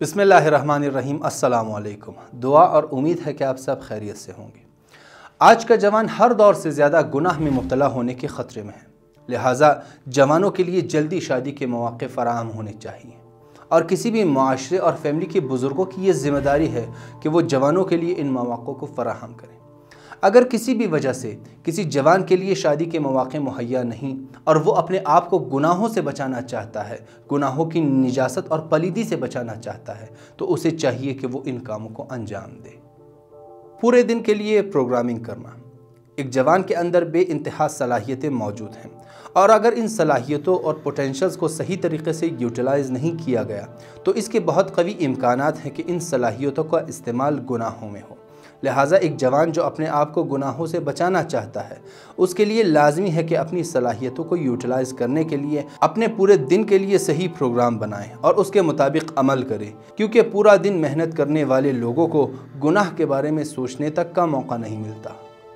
بسم اللہ الرحمن الرحیم۔ السلام علیکم۔ دعا اور امید ہے کہ آپ سب خیریت سے ہوں گے۔ آج کا جوان ہر دور سے زیادہ گناہ میں مبتلا ہونے کے خطرے میں ہے، لہٰذا جوانوں کے لیے جلدی شادی کے مواقع فراہم ہونے چاہیے، اور کسی بھی معاشرے اور فیملی کے بزرگوں کی یہ ذمہ داری ہے کہ وہ جوانوں کے لیے ان مواقع کو فراہم کریں۔ اگر کسی بھی وجہ سے کسی جوان کے لیے شادی کے مواقع مہیا نہیں اور وہ اپنے آپ کو گناہوں سے بچانا چاہتا ہے، گناہوں کی نجاست اور پلیدی سے بچانا چاہتا ہے، تو اسے چاہیے کہ وہ ان کاموں کو انجام دے۔ پورے دن کے لیے پروگرامنگ کرنا۔ ایک جوان کے اندر بے انتہا صلاحیتیں موجود ہیں، اور اگر ان صلاحیتوں اور پوٹینشلز کو صحیح طریقے سے یوٹیلائز نہیں کیا گیا تو اس کے بہت قوی امکانات ہیں کہ ان صلاحیتوں کا استعمال گناہوں میں ہو۔ لہٰذا ایک جوان جو اپنے آپ کو گناہوں سے بچانا چاہتا ہے، اس کے لیے لازمی ہے کہ اپنی صلاحیتوں کو یوٹیلائز کرنے کے لیے اپنے پورے دن کے لیے صحیح پروگرام بنائیں اور اس کے مطابق عمل کریں، کیونکہ پورا دن محنت کرنے والے لوگوں کو گناہ کے بارے میں سوچنے تک کا موقع نہیں ملتا۔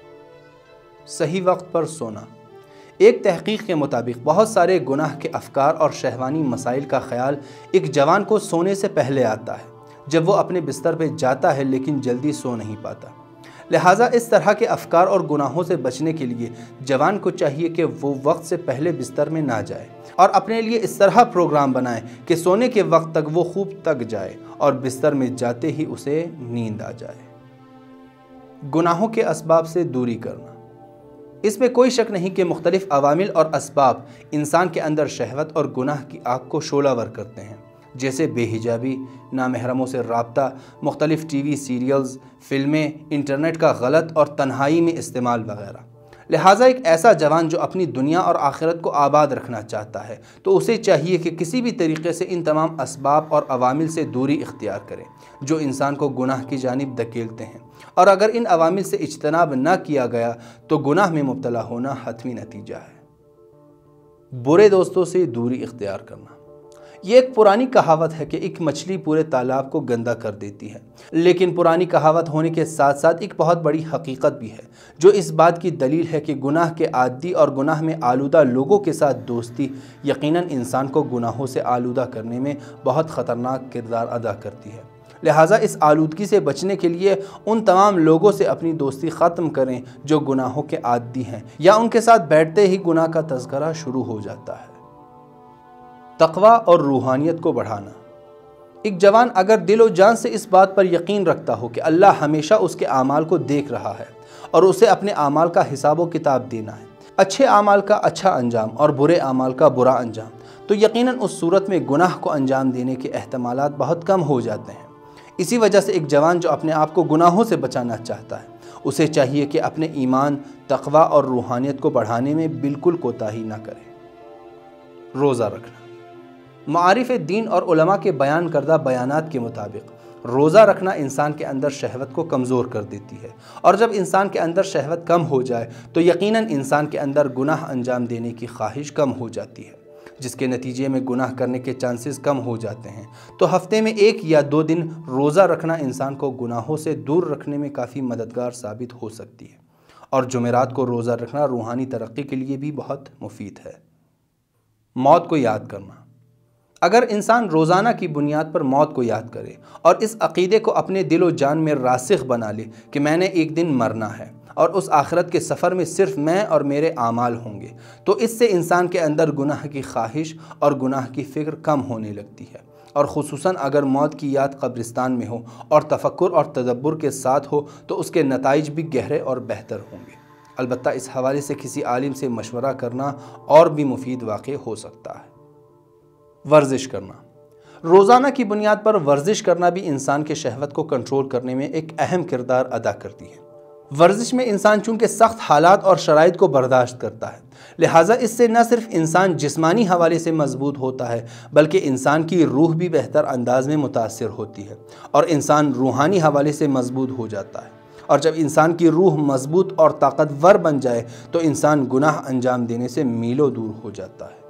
صحیح وقت پر سونا۔ ایک تحقیق کے مطابق بہت سارے گناہ کے افکار اور شہوانی مسائل کا خیال ایک جوان کو سونے سے پہلے آتا ہے، جب وہ اپنے بستر پہ جاتا ہے لیکن جلدی سو نہیں پاتا۔ لہٰذا اس طرح کے افکار اور گناہوں سے بچنے کے لیے جوان کو چاہیے کہ وہ وقت سے پہلے بستر میں نہ جائے، اور اپنے لیے اس طرح پروگرام بنائے کہ سونے کے وقت تک وہ خوب تک جائے اور بستر میں جاتے ہی اسے نیند آ جائے۔ گناہوں کے اسباب سے دوری کرنا۔ اس میں کوئی شک نہیں کہ مختلف عوامل اور اسباب انسان کے اندر شہوت اور گناہ کی آگ کو شعلہ ور کرتے ہیں، جیسے بے حجابی، نامحرموں سے رابطہ، مختلف ٹی وی سیریلز، فلمیں، انٹرنیٹ کا غلط اور تنہائی میں استعمال وغیرہ۔ لہٰذا ایک ایسا جوان جو اپنی دنیا اور آخرت کو آباد رکھنا چاہتا ہے تو اسے چاہیے کہ کسی بھی طریقے سے ان تمام اسباب اور عوامل سے دوری اختیار کرے جو انسان کو گناہ کی جانب دھکیلتے ہیں، اور اگر ان عوامل سے اجتناب نہ کیا گیا تو گناہ میں مبتلا ہونا حتمی نتیجہ ہے۔ برے دوستوں سے دوری اختیار کرنا۔ یہ ایک پرانی کہاوت ہے کہ ایک مچھلی پورے تالاب کو گندا کر دیتی ہے، لیکن پرانی کہاوت ہونے کے ساتھ ساتھ ایک بہت بڑی حقیقت بھی ہے جو اس بات کی دلیل ہے کہ گناہ کے عادی اور گناہ میں آلودہ لوگوں کے ساتھ دوستی یقیناً انسان کو گناہوں سے آلودہ کرنے میں بہت خطرناک کردار ادا کرتی ہے۔ لہٰذا اس آلودگی سے بچنے کے لیے ان تمام لوگوں سے اپنی دوستی ختم کریں جو گناہوں کے عادی ہیں، یا ان کے ساتھ بیٹھتے ہی گناہ کا تذکرہ شروع ہو جاتا ہے۔ تقوی اور روحانیت کو بڑھانا۔ ایک جوان اگر دل و جان سے اس بات پر یقین رکھتا ہو کہ اللہ ہمیشہ اس کے اعمال کو دیکھ رہا ہے اور اسے اپنے اعمال کا حساب و کتاب دینا ہے، اچھے اعمال کا اچھا انجام اور برے اعمال کا برا انجام، تو یقیناً اس صورت میں گناہ کو انجام دینے کے احتمالات بہت کم ہو جاتے ہیں۔ اسی وجہ سے ایک جوان جو اپنے آپ کو گناہوں سے بچانا چاہتا ہے، اسے چاہیے کہ اپنے ایمان، تقوی اور روحانیت کو بڑھانے میں بالکل کوتاہی نہ کرے۔ روزہ رکھنا۔ معارف دین اور علماء کے بیان کردہ بیانات کے مطابق روزہ رکھنا انسان کے اندر شہوت کو کمزور کر دیتی ہے، اور جب انسان کے اندر شہوت کم ہو جائے تو یقیناً انسان کے اندر گناہ انجام دینے کی خواہش کم ہو جاتی ہے، جس کے نتیجے میں گناہ کرنے کے چانسز کم ہو جاتے ہیں۔ تو ہفتے میں 1 یا 2 دن روزہ رکھنا انسان کو گناہوں سے دور رکھنے میں کافی مددگار ثابت ہو سکتی ہے، اور جمعرات کو روزہ رکھنا روحانی ترقی کے لیے بھی بہت مفید ہے۔ موت کو یاد کرنا۔ اگر انسان روزانہ کی بنیاد پر موت کو یاد کرے اور اس عقیدے کو اپنے دل و جان میں راسخ بنا لے کہ میں نے ایک دن مرنا ہے اور اس آخرت کے سفر میں صرف میں اور میرے اعمال ہوں گے، تو اس سے انسان کے اندر گناہ کی خواہش اور گناہ کی فکر کم ہونے لگتی ہے، اور خصوصاً اگر موت کی یاد قبرستان میں ہو اور تفکر اور تدبر کے ساتھ ہو تو اس کے نتائج بھی گہرے اور بہتر ہوں گے۔ البتہ اس حوالے سے کسی عالم سے مشورہ کرنا اور بھی مفید واقع ہو سکتا ہے۔ ورزش کرنا۔ روزانہ کی بنیاد پر ورزش کرنا بھی انسان کے شہوت کو کنٹرول کرنے میں ایک اہم کردار ادا کرتی ہے۔ ورزش میں انسان چونکہ سخت حالات اور شرائط کو برداشت کرتا ہے، لہٰذا اس سے نہ صرف انسان جسمانی حوالے سے مضبوط ہوتا ہے بلکہ انسان کی روح بھی بہتر انداز میں متاثر ہوتی ہے، اور انسان روحانی حوالے سے مضبوط ہو جاتا ہے، اور جب انسان کی روح مضبوط اور طاقتور بن جائے تو انسان گناہ انجام دینے سے میلوں دور ہو جاتا ہے۔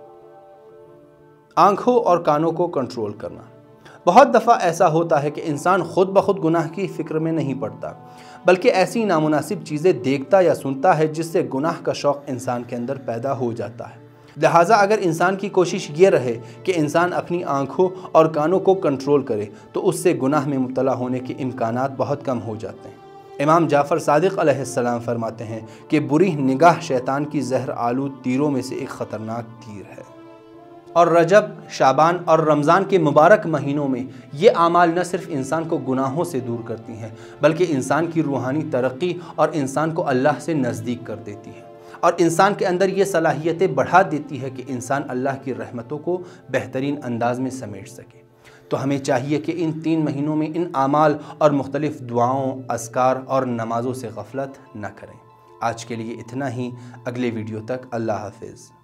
آنکھوں اور کانوں کو کنٹرول کرنا۔ بہت دفعہ ایسا ہوتا ہے کہ انسان خود بخود گناہ کی فکر میں نہیں پڑتا، بلکہ ایسی نامناسب چیزیں دیکھتا یا سنتا ہے جس سے گناہ کا شوق انسان کے اندر پیدا ہو جاتا ہے۔ لہٰذا اگر انسان کی کوشش یہ رہے کہ انسان اپنی آنکھوں اور کانوں کو کنٹرول کرے تو اس سے گناہ میں مبتلا ہونے کے امکانات بہت کم ہو جاتے ہیں۔ امام جعفر صادق علیہ السلام فرماتے ہیں کہ بری نگاہ شیطان کی زہر آلود تیروں میں سے ایک خطرناک تیر ہے، اور رجب، شعبان اور رمضان کے مبارک مہینوں میں یہ اعمال نہ صرف انسان کو گناہوں سے دور کرتی ہیں بلکہ انسان کی روحانی ترقی اور انسان کو اللہ سے نزدیک کر دیتی ہیں، اور انسان کے اندر یہ صلاحیتیں بڑھا دیتی ہے کہ انسان اللہ کی رحمتوں کو بہترین انداز میں سمیٹ سکے۔ تو ہمیں چاہیے کہ ان 3 مہینوں میں ان اعمال اور مختلف دعاؤں، اذکار اور نمازوں سے غفلت نہ کریں۔ آج کے لیے اتنا ہی، اگلے ویڈیو تک اللہ حافظ۔